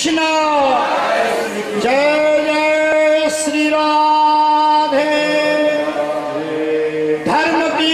कृष्ण जय जय श्री राधे। धर्म की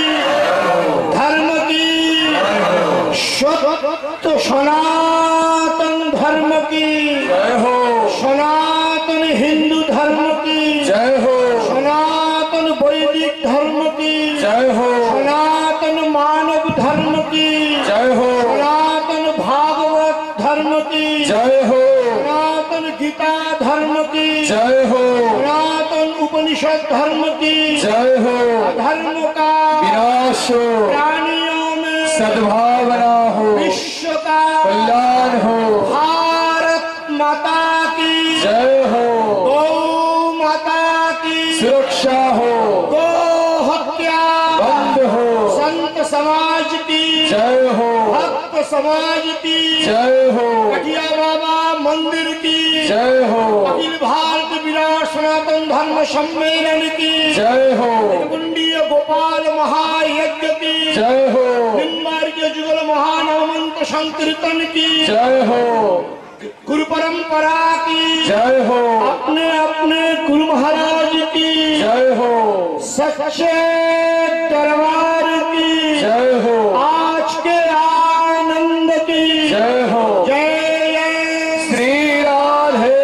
शुद्ध सनातन धर्म की जय हो। सनातन हिंदू धर्म की जय हो। सनातन वैदिक धर्म की जय हो। सनातन मानव धर्म की जय हो। सनातन भागवत धर्म की जय हो। सनातन गीता धर्म की जय हो। सनातन उपनिषद धर्म की जय हो। धर्म का विनाश हो, प्राणियों में सद्भावना हो, विश्व का कल्याण हो। भारत माता की जय हो। गौ माता की सुरक्षा हो। गौ हत्या बंद हो। संत समाज की जय हो। भक्त समाज की जय हो। कटिया बाबा मंदिर की जय हो। अखिल भारत विराट सनातन धर्म सम्मेलन की जय हो। कुंडीय गोपाल महायज्ञ की जय हो। निम्बार्य जुगल महानवमंत संकीर्तन की जय हो। गुरु परंपरा की जय हो। अपने अपने गुरु महाराज की जय हो। सच्चे दरबार की जय हो। आज के आनंद की जय हो। जय जय श्री राधे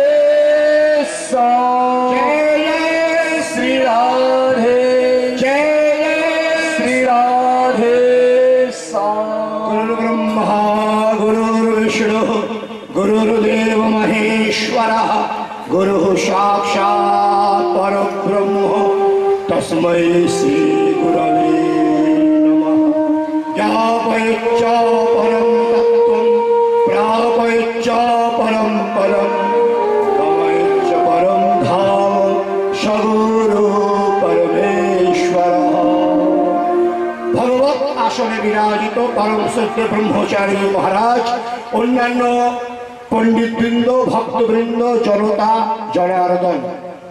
श्याम। जय जय श्री राधे। जय जय श्री राधे श्याम। गुरु ब्रह्मा गुरुर्विष्णु गुरुर्देव महेश्वरः गुरुः साक्षात् परब्रह्म तस्मै श्री गुरवे नमः। ज्ञापयच्च परं तत्त्वं प्रापयच्च परं पदं गमयच्च परं धाम सगुरु परमेश्वरः। भगवत आसने विराजित परम सत्य ब्रह्मचारी महाराज, अन्यान्य पंडितबृंद, भक्तबृंद, जनता जनार्दन,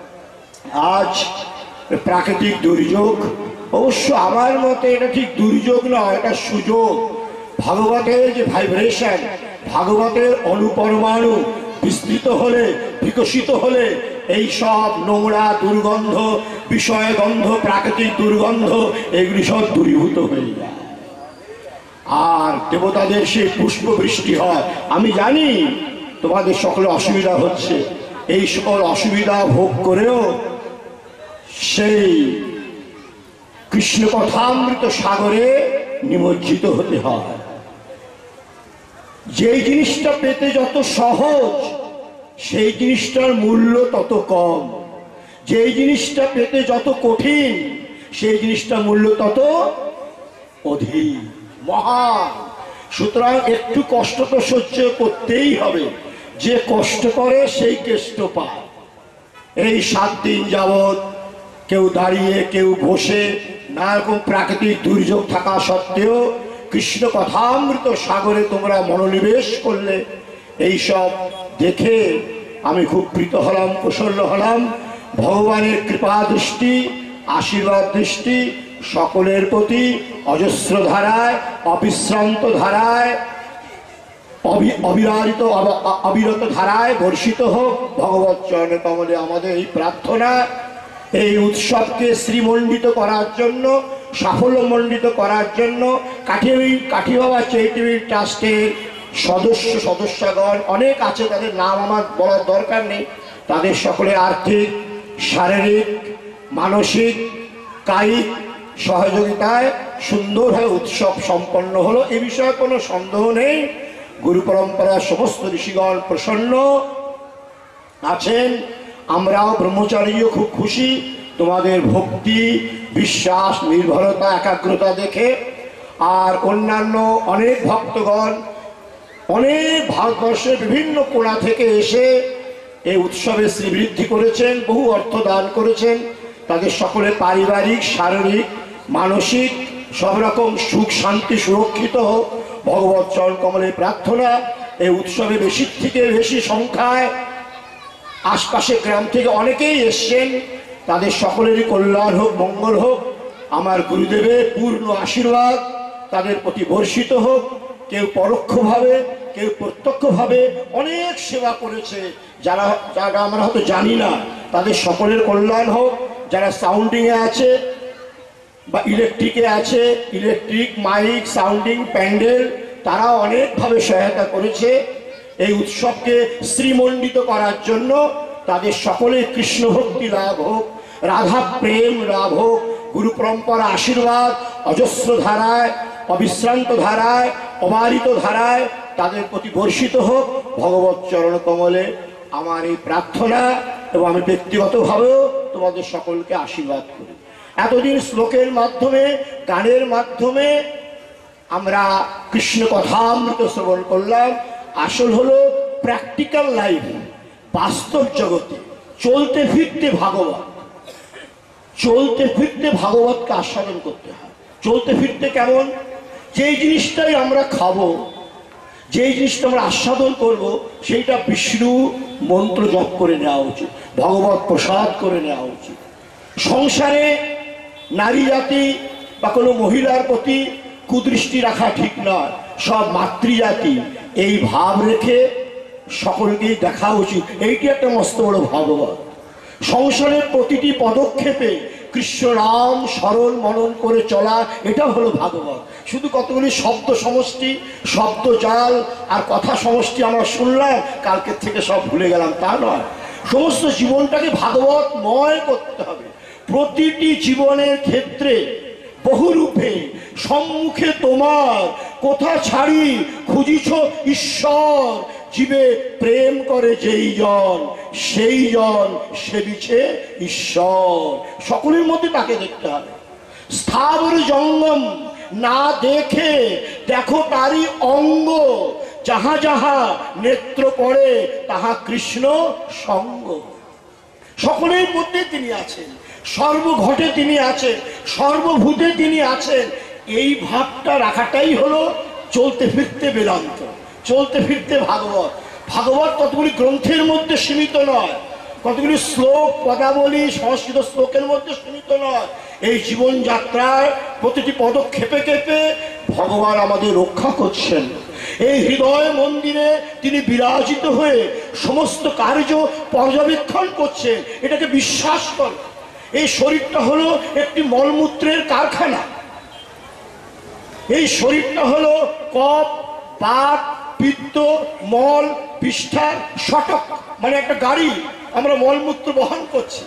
आज प्राकृतिक दुर्योग, अवश्य आमार मते এটা ঠিক দুর্যোগ নয়, এটা সুযোগ। ভাগবতের যে ভাইব্রেশন, ভাগবতের অনুপরমাণু বিস্তৃত হলে, বিকশিত হলে এই সব নোংরা দুর্গন্ধ, বিষয় গন্ধ, প্রাকৃতিক দুর্গন্ধ এগুলি সব দূরীভূত হয়ে যায়। আর দেবতাদের সেই পুষ্প বৃষ্টি হয়। আমি জানি তোমাদের সকলে অসুবিধা হচ্ছে, এই সকল অসুবিধা ভোগ করেও সেই কৃষ্ণ কথামৃত সাগরে নিমজ্জিত হতে হয়। যেই জিনিসটা পেতে যত সহজ সেই জিনিসটার মূল্য তত কম। যেই জিনিসটা পেতে যত কঠিন সেই জিনিসটার মূল্য তত অধিক মহান। সুতরাং একটু কষ্ট তো সহ্য করতেই হবে। যে কষ্ট করে সেই কেষ্ট পায়। এই 7 দিন যাবৎ কেউ দাঁড়িয়ে কেউ বসে নানা রকম প্রাকৃতিক দুর্যোগ থাকা সত্ত্বেও কৃষ্ণ কথামৃত সাগরে তোমরা মনোনিবেশ করলে, এই সব দেখে আমি খুব প্রীত হলাম, প্রসন্ন হলাম। ভগবানের কৃপা দৃষ্টি, আশীর্বাদ দৃষ্টি সকলের প্রতি অজস্র ধারায়, অবিশ্রান্ত ধারায়, অবিরত ধারায় বর্ষিত হোক। ভগবৎ চরণে কমলে আমাদের এই প্রার্থনা। এই উৎসবকে শ্রীমণ্ডিত করার জন্য, সাফল্যমণ্ডিত করার জন্য কাঠি বাবা চ্যারিটেবল ট্রাস্টের সদস্যগণ অনেক আছে, তাদের নাম আমার বলার দরকার নেই। তাদের সকলে আর্থিক, শারীরিক, মানসিক, কায়িক সহযোগিতায় সুন্দরভাবে উৎসব সম্পন্ন হলো, এ বিষয়ে কোনো সন্দেহ নেই। গুরু পরম্পরার সমস্ত ঋষিগণ প্রসন্ন আছেন। আমরাও ব্রহ্মচারীও খুব খুশি তোমাদের ভক্তি, বিশ্বাস, নির্ভরতা, একাগ্রতা দেখে। আর অন্যান্য অনেক ভক্তগণ অনেক ভারতবর্ষের বিভিন্ন কোণা থেকে এসে এই উৎসবে শ্রীবৃদ্ধি করেছেন, বহু অর্থ দান করেছেন। তাদের সকলে পারিবারিক, শারীরিক, মানসিক সব রকম সুখ শান্তি সুরক্ষিত হোক, ভগবৎ চরণ কমলে প্রার্থনা। এই উৎসবে বেশি থেকে বেশি সংখ্যায় আশপাশের গ্রাম থেকে অনেকেই এসছেন, তাদের সকলেরই কল্যাণ হোক, মঙ্গল হোক। আমার গুরুদেবের পূর্ণ আশীর্বাদ তাদের প্রতি বর্ষিত হোক। কেউ পরোক্ষভাবে, কেউ প্রত্যক্ষভাবে অনেক সেবা করেছে, যারা যারা আমরা হয়তো জানি না। তাদের সকলের কল্যাণ হোক। যারা সাউন্ডিংয়ে আছে বা ইলেকট্রিকে আছে, ইলেকট্রিক, মাইক, সাউন্ডিং, প্যান্ডেল, তারা অনেকভাবে সহায়তা করেছে এই উৎসবকে শ্রীমণ্ডিত করার জন্য। তাদের সকলের কৃষ্ণ ভক্তি লাভ হোক, রাধা প্রেম লাভ হোক, গুরু পরম্পরা আশীর্বাদ অজস্র ধারায়, অবিশ্রান্ত ধারায়, অবারিত ধারায় তাদের প্রতি বর্ষিত হোক। ভগবত চরণ কমলে আমার এই প্রার্থনা, এবং আমি ব্যক্তিগতভাবেও তোমাদের সকলকে আশীর্বাদ করি। এতদিন শ্লোকের মাধ্যমে, গানের মাধ্যমে আমরা কৃষ্ণ কথামৃত শ্রবণ করলাম। আসল হলো প্র্যাকটিক্যাল লাইফ, বাস্তব জগতে চলতে ফিরতে ভাগবত, চলতে ফিরতে ভাগবতকে আস্বাদন করতে হয়। চলতে ফিরতে কেমন? যেই জিনিসটাই আমরা খাবো, যেই জিনিসটা আমরা আস্বাদন করব, সেইটা বিষ্ণু মন্ত্র জপ করে নেওয়া উচিত, ভগবত প্রসাদ করে নেওয়া উচিত। সংসারে নারী জাতি বা কোনো মহিলার প্রতি কুদৃষ্টি রাখা ঠিক নয়, সব মাতৃজাতি এই ভাব রেখে সকলকেই দেখা উচিত। এইটি একটা মস্ত বড় ভাগবত। সংসারের প্রতিটি পদক্ষেপে কৃষ্ণ নাম স্মরণ মনন করে চলা, এটা হলো ভাগবত। শুধু কতগুলি শব্দ সমষ্টি, শব্দ জাল আর কথা সমষ্টি আমরা শুনলাম, কালকের থেকে সব ভুলে গেলাম, তা নয়। সমস্ত জীবনটাকে ভাগবতময় করতে হবে। প্রতিটি জীবনের ক্ষেত্রে বহুরূপে সম্মুখে তোমার, কোথা ছাড়ি খুঁজিছ ঈশ্বর, জীবে প্রেম করে যেই জন, সেই জন সেবিছে ঈশ্বর। সকলের মধ্যে তাকে দেখতে হবে। স্থাবর জঙ্গম না দেখে দেখো তারই অঙ্গ, যাহা যাহা নেত্র পড়ে তাহা কৃষ্ণ সঙ্গ। সকলের মধ্যে তিনি আছেন, সর্বঘটে তিনি আছেন, সর্বভূতে তিনি আছেন। এই ভাবটা রাখাটাই হলো চলতে ফিরতে বেদান্ত, চলতে ফিরতে ভাগবত। ভাগবত কতগুলি গ্রন্থের মধ্যে সীমিত নয়, কতগুলি শ্লোক পদাবলী সংস্কৃত শ্লোকের মধ্যে সীমিত নয়। এই জীবনযাত্রায় প্রতিটি পদক্ষেপে ক্ষেপে ভগবান আমাদের রক্ষা করছেন। এই হৃদয় মন্দিরে তিনি বিরাজিত হয়ে সমস্ত কার্য পর্যবেক্ষণ করছেন, এটাকে বিশ্বাস কর। এই শরীরটা হলো একটি মলমূত্রের কারখানা। এই শরীরটা হলো কফ, বাত, পিত্ত, মল, বিষ্ঠা, শটক, মানে একটা গাড়ি। আমরা মলমূত্র বহন করছি,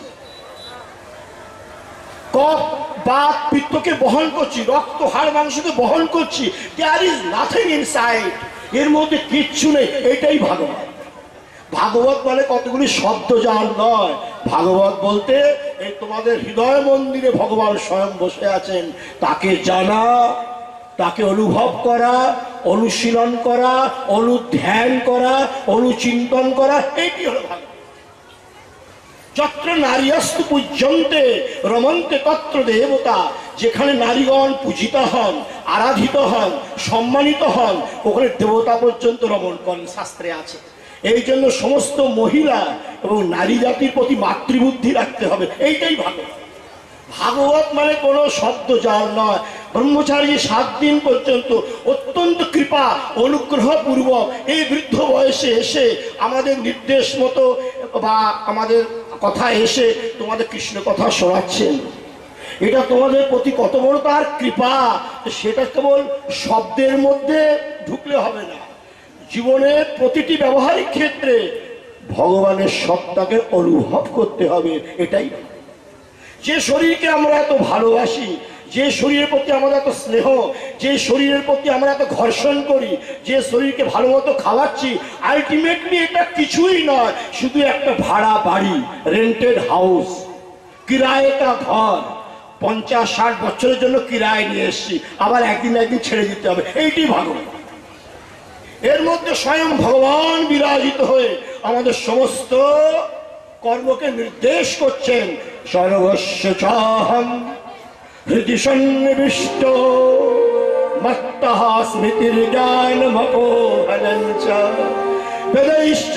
কফ, বাত, পিত্তকে বহন করছি, রক্ত, হাড়, মাংসকে বহন করছি। দেয়ার ইজ নাথিং ইনসাইড, এর মধ্যে কিচ্ছু নেই। এটাই ভাগবত। ভাগবত মানে কতগুলি শব্দ জাল নয়। ভাগবত বলতে এই তোমাদের হৃদয় মন্দিরে ভগবান স্বয়ং বসে আছেন, তাকে জানা, তাকে অনুভব করা, অনুশীলন করা, অনুধ্যান করা, অনুচিন্তন করা, এইটি হলো ভাগবত। যত্র নারীস্তু পূজ্যন্তে রমন্তে তত্র দেবতা, যেখানে নারীগণ পূজিত হন, আরাধিত হন, সম্মানিত হন, ওখানে দেবতা পর্যন্ত রমণ করেন, শাস্ত্রে আছে। এই জন্য সমস্ত মহিলা এবং নারী জাতির প্রতি মাতৃবুদ্ধি রাখতে হবে। এইটাই ভাগবত। ভাগবত মানে কোনো শব্দ জাল নয়। ব্রহ্মচারী 7 দিন পর্যন্ত অত্যন্ত কৃপা অনুগ্রহ পূর্বক এই বৃদ্ধ বয়সে এসে আমাদের নির্দেশ মতো বা আমাদের কথা এসে তোমাদের কৃষ্ণ কথা শোনাচ্ছেন। এটা তোমাদের প্রতি কত বড় তার কৃপা, সেটা কেবল শব্দের মধ্যে ঢুকলে হবে না। জীবনের প্রতিটি ব্যবহারিক ক্ষেত্রে ভগবানের সত্তাকে অনুভব করতে হবে। এটাই যে শরীরকে আমরা এত ভালোবাসি, যে শরীরের প্রতি আমাদের এত স্নেহ, যে শরীরের প্রতি আমরা এত ঘর্ষণ করি, যে শরীরকে ভালো মতো খাওয়াচ্ছি, আলটিমেটলি এটা কিছুই নয়, শুধু একটা ভাড়া বাড়ি, রেন্টেড হাউস, কিরায়েটা ঘর। 50-60 বছরের জন্য কিরায় নিয়ে এসছি, আবার একদিন ছেড়ে দিতে হবে। এইটি ভাগবত। এর মধ্যে স্বয়ং ভগবান বিরাজিত হয়ে আমাদের সমস্ত কর্মকে নির্দেশ করছেন। সর্বস্ব চাহম হৃদি সন্নিবিষ্ট মত্তঃ স্মৃতির জ্ঞানমপোহনঞ্চ বেदैश्च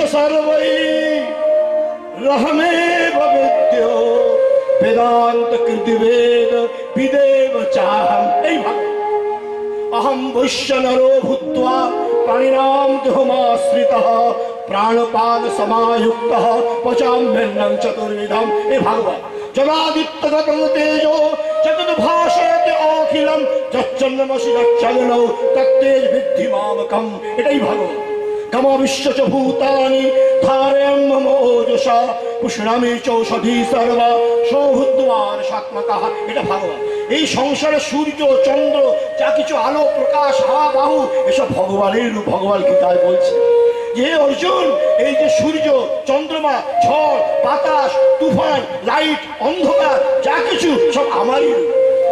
सर्वैरहमेव वेद्यो বেদান্ত কৃতি বেদ বিদেব চাহম। এই ভাব अहम वैश्य नरो भूत्वा प्राणिनां देहमाश्रितः प्राणपान समायुक्तः पचाम्यन्नं चतुर्विधम्। ए भगवान जलादित्यगतं तेजो जगद्भासयति अखिलं यच्चन्द्रमसि यच्चन्द्रौ तत्तेज विद्धि मामकम्। एटाई भगवान कम विश्व च भूतानि धारयन् मम ओजसा पुष्णामि चौषधी सर्वा सौभूत्वान् सात्मकः। এটা ভগবান। এই সংসারে সূর্য চন্দ্র যা কিছু আলো প্রকাশ হাওয়া বায়ু এসব ভগবানের রূপ। ভগবান গীতায় বলছে যে অর্জুন এই যে সূর্য চন্দ্রমা ঝড় বাতাস তুফান লাইট অন্ধকার যা কিছু সব আমারই রূপ।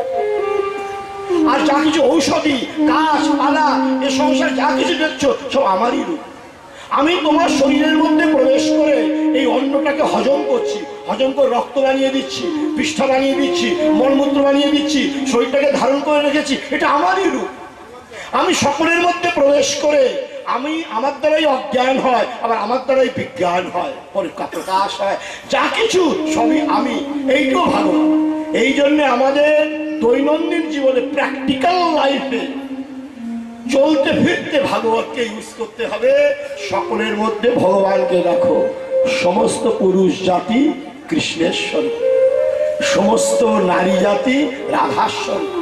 আর যা কিছু ঔষধি গাছপালা এ সংসার যা কিছু দেখছো সব আমারই রূপ। আমি তোমার শরীরের মধ্যে প্রবেশ করে এই অন্নটাকে হজম করছি, হজম করে রক্ত বানিয়ে দিচ্ছি, পৃষ্ঠা বানিয়ে দিচ্ছি, মলমূত্র বানিয়ে দিচ্ছি, শরীরটাকে ধারণ করে রেখেছি, এটা আমারই রূপ। আমি সকলের মধ্যে প্রবেশ করে আমি আমার দ্বারাই অজ্ঞান হয়, আবার আমার দ্বারাই বিজ্ঞান হয়, প্রকাশ হয়, যা কিছু সবই আমি। এইটাও ভগবান। এই জন্য আমাদের দৈনন্দিন জীবনে প্র্যাকটিক্যাল লাইফে চলতে ফিরতে ভাগবতকে ইউজ করতে হবে। সকলের মধ্যে ভগবানকে দেখো। সমস্ত পুরুষ জাতি কৃষ্ণের স্বরূপ, সমস্ত নারী জাতি রাধার স্বরূপ।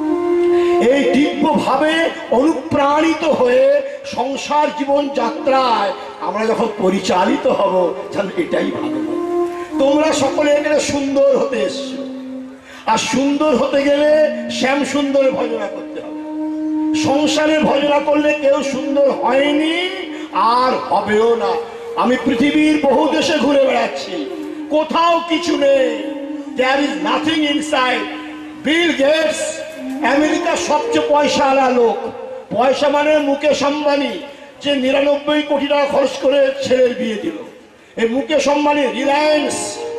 এই দিব্য ভাবে অনুপ্রাণিত হয়ে সংসার জীবন যাত্রায় আমরা যখন পরিচালিত হব জানো এটাই ভাগবত। তোমরা সকলে এখানে সুন্দর হতে এসছো, আর সুন্দর হতে গেলে শ্যাম সুন্দর ভজনা করতে হবে। সংসারে ভজনা করলে কেউ সুন্দর হয়নি আর হবেও না। আমি পৃথিবীর বহু দেশে ঘুরে বেড়াচ্ছি, কোথাও কিছু নেই। There is nothing inside. Bill Gates আমেরিকার সবচেয়ে পয়সাওয়ালা লোক, পয়সা মানে মুকেশ আম্বানি, যে 99 কোটি টাকা খরচ করে ছেলের বিয়ে দিল। এই মুকেশ আম্বানি রিলায়েন্স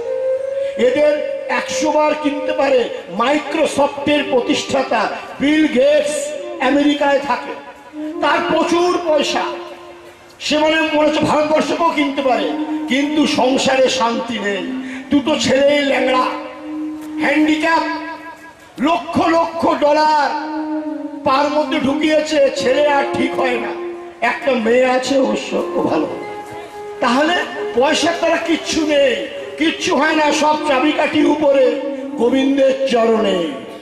এদের 100 বার কিনতে পারে। মাইক্রোসফটের প্রতিষ্ঠাতা বিল গেটস আমেরিকায় থাকে, তার প্রচুর পয়সা, সে মনে হচ্ছে ভারতবর্ষকেও কিনতে পারে, কিন্তু সংসারে শান্তি নেই। দুটো ছেলেই ল্যাংড়া, handicap, lakh lakh dollar per মধ্যে ঢুকিয়েছে, ছেলে আর ঠিক হয় না। একটা মেয়ে আছে অবশ্য ভালো, তাহলে পয়সার তারা কিচ্ছু নেই, কিচ্ছু হয় না, সব চাবিকাঠি উপরে গোবিন্দের চরণে।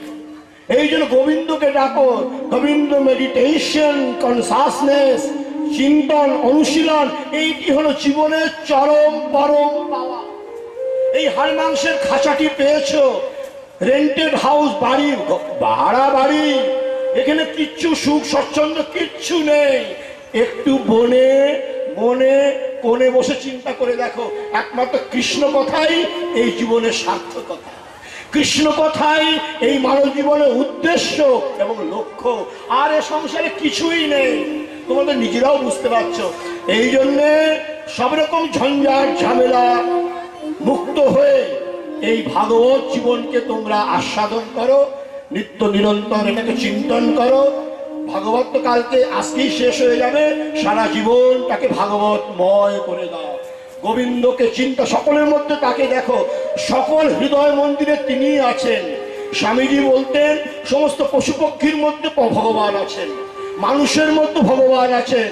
এই জন্য গোবিন্দকে ডাকো। গোবিন্দ মেডিটেশন, কনসাসনেস, চিন্তন, অনুশীলন, এইটি হলো জীবনের চরম পরম পাওয়া। এই হাড় মাংসের খাঁচাটি পেয়েছো, রেন্টেড হাউস, বাড়ি, ভাড়া বাড়ি, এখানে কিচ্ছু সুখ স্বচ্ছন্দ কিচ্ছু নেই। একটু বনে বনে কোণে বসে চিন্তা করে দেখো, একমাত্র কৃষ্ণ কথাই এই জীবনের সার্থকতা, কৃষ্ণ কথাই এই মানব জীবনের উদ্দেশ্য এবং লক্ষ্য। আর এ সংসারে কিছুই নেই, তোমাদের নিজেরাও বুঝতে পারছো। এই জন্যে সব রকম ঝঞ্ঝাট ঝামেলা মুক্ত হয়ে এই ভাগবত জীবনকে তোমরা আস্বাদন করো, নিত্য নিরন্তর এটাকে চিন্তন করো। ভাগবত তো কালকে আজকেই শেষ হয়ে যাবে, সারা জীবনটাকে ভাগবতময় করে দাও। গোবিন্দকে চিন্তা, সকলের মধ্যে তাকে দেখো। সকল হৃদয় মন্দিরে তিনি আছেন। স্বামীজি বলতেন সমস্ত পশু পক্ষীর মধ্যে ভগবান আছেন, মানুষের মধ্যে ভগবান আছেন,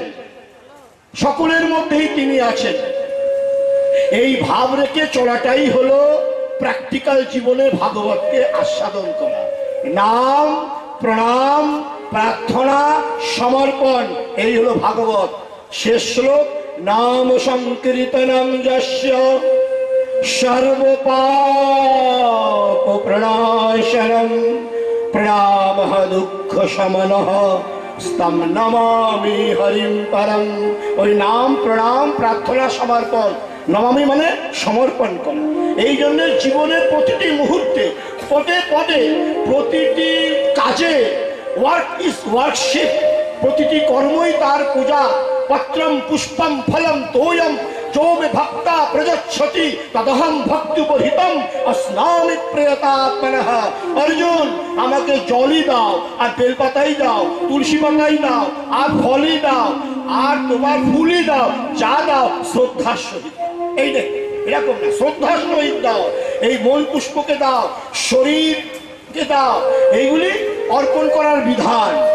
সকলের মধ্যেই তিনি আছেন। এই ভাব রেখে চলাটাই হলো প্র্যাকটিক্যাল জীবনে ভাগবতকে আস্বাদন করা। নাম, প্রণাম, প্রার্থনা, সমর্পণ, এই হলো ভাগবত। শেষ শ্লোক, নাম সংকীর্তনম যস্য সর্বপাপ প্রণাশনম প্রণামঃ দুঃখ শমনঃ স্তম নমামি হরিম পরম। ওই নাম, প্রণাম, প্রার্থনা, সমর্পণ। নমামি মানে সমর্পণ করা। এই জন্য জীবনের প্রতিটি মুহূর্তে, পদে পদে, প্রতিটি কাজে ওয়ার্ক ইজ ওয়ার্কশিপ, প্রতিটি কর্মই তার পূজা। পত্রম পুষ্পম ফলম তোয়ম जो मे भक्ता प्रजच्छति तदहम भक्ति उपहितम अस्नामि प्रियतात्मनः। अर्जुन আমাকে জলই দাও, আর বেলপাতাই দাও, তুলসী পাতাই দাও, আর ফলই দাও, আর তোমার ফুলই দাও, যা দাও শ্রদ্ধার সহিত। এই দেখ এরকম না, শ্রদ্ধার সহিত দাও। এই মন পুষ্পকে দাও, শরীরকে দাও, এইগুলি অর্পণ করার বিধান।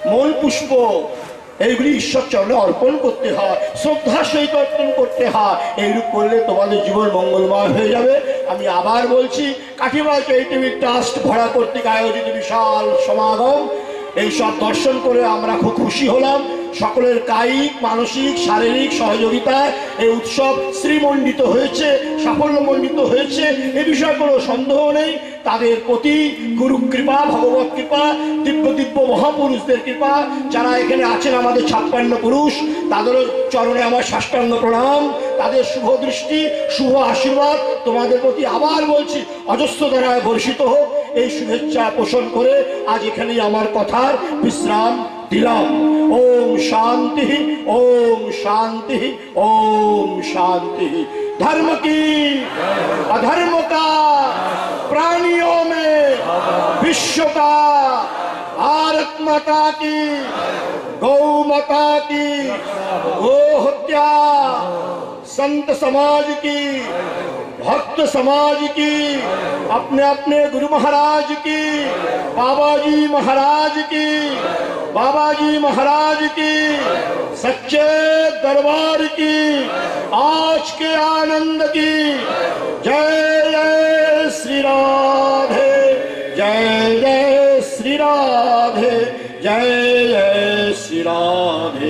মূল পুষ্প এইগুলি ঈশ্বর চরণে অর্পণ করতে হয়, শ্রদ্ধার সহিত অর্পণ করতে হয়। এইরূপ করলে তোমাদের জীবন মঙ্গলময় হয়ে যাবে। আমি আবার বলছি, কাঠিমাল চ্যারিটেবল ট্রাস্ট ভরা কর্তৃক আয়োজিত বিশাল সমাগম, এইসব দর্শন করে আমরা খুব খুশি হলাম। সকলের কায়িক মানসিক শারীরিক সহযোগিতায় এই উৎসব শ্রীমণ্ডিত হয়েছে, সাফল্যমণ্ডিত হয়েছে, এ বিষয়ে কোনো সন্দেহ নেই। তাদের প্রতি গুরু কৃপা, ভগবত কৃপা, দিব্য দিব্য মহাপুরুষদের কৃপা, যারা এখানে আছেন আমাদের 56 পুরুষ, তাদেরও চরণে আমার সাষ্টাঙ্গ প্রণাম। তাদের শুভ দৃষ্টি, শুভ আশীর্বাদ তোমাদের প্রতি আবার বলছি অজস্র দ্বারায় বর্ষিত হোক। এই শুভেচ্ছা পোষণ করে আজ এখানেই আমার কথার বিশ্রাম দিলাম। ওম শান্তি, ওম শান্তি, ওম শাंति। धर्म की अधर्म का प्राणियों में विश्व का, भारत माता की, गौ माता की, गो हत्या, संत समाज की, भक्त समाज की, अपने अपने गुरु महाराज की, बाबा जी महाराज की, बाबा जी महाराज की, सच्चे दरबार की, आज के आनंद की। जय जय श्री राधे, जय जय श्री राधे, जय जय श्री राधे।